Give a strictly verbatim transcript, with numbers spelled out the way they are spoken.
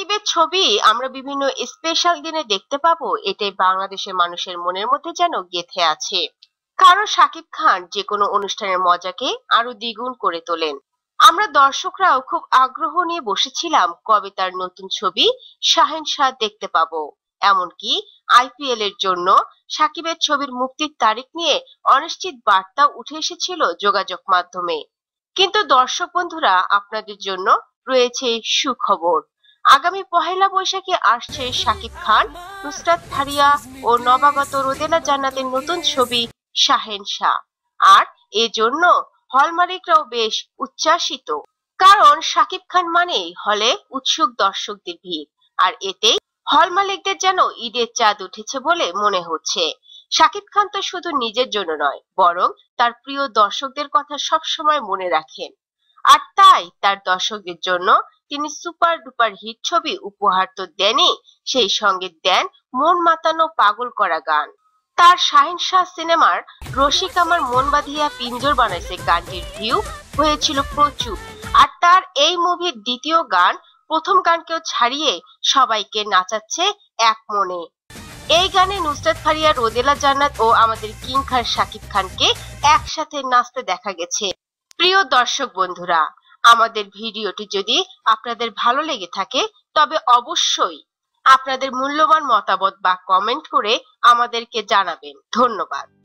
সাকিবের ছবি আমরা বিভিন্ন স্পেশাল দিনে দেখতে পাবো, এটাই বাংলাদেশের মানুষের মনের মধ্যে যেন গেঁথে আছে। কারণ সাকিব খান যে কোনো অনুষ্ঠানের মজাকে আরো দ্বিগুণ করে তোলেন। আমরা দর্শকরাও খুব আগ্রহ নিয়ে বসেছিলাম কবে তার নতুন ছবি শাহেনশাহ দেখতে পাবো। এমনকি আইপিএল এর জন্য সাকিবের ছবির মুক্তির তারিখ নিয়ে অনিশ্চিত বার্তা উঠে এসেছিল যোগাযোগ মাধ্যমে। কিন্তু দর্শক বন্ধুরা, আপনাদের জন্য রয়েছে সুখবর। আগামী পহেলা বৈশাখে আসছে সাকিব খান, নুসরাত ফারিয়া ও নবাগত রোদেলা জান্নাতের নতুন ছবি শাহেনশাহ। আর এজন্য হল মালিকরাও বেশ উচ্ছ্বাসিত। কারণ সাকিব খান মানেই হলে উৎসুক দর্শকদের ভিড়, আর এতেই হল মালিকদের যেন ঈদের চাঁদ উঠেছে বলে মনে হচ্ছে। সাকিব খান তো শুধু নিজের জন্য নয়, বরং তার প্রিয় দর্শকদের কথা সবসময় মনে রাখেন। আর তাই তার দর্শকদের জন্য তিনি সুপার ডুপার হিট ছবি উপহার তো দেনই, সেই সঙ্গে দেন মন মাতানো পাগল করা গান। তার শাহেনশাহ সিনেমার রসিক আমার মন বাঁধিয়া পিঞ্জর বানাইছে গানটির ভিউ হয়েছিল প্রচুর। আর তার এই মুভির দ্বিতীয় গান প্রথম গানকেও ছাড়িয়ে সবাইকে নাচাচ্ছে এক মনে। এই গানে নুসরাত ফারিয়া, রোদেলা জান্নাত ও আমাদের কিং খান সাকিব খানকে একসাথে নাচতে দেখা গেছে। প্রিয় দর্শক বন্ধুরা, আমাদের ভিডিওটি যদি আপনাদের ভালো লেগে থাকে তবে অবশ্যই আপনাদের মূল্যবান মতামত বা কমেন্ট করে আমাদেরকে জানাবেন। ধন্যবাদ।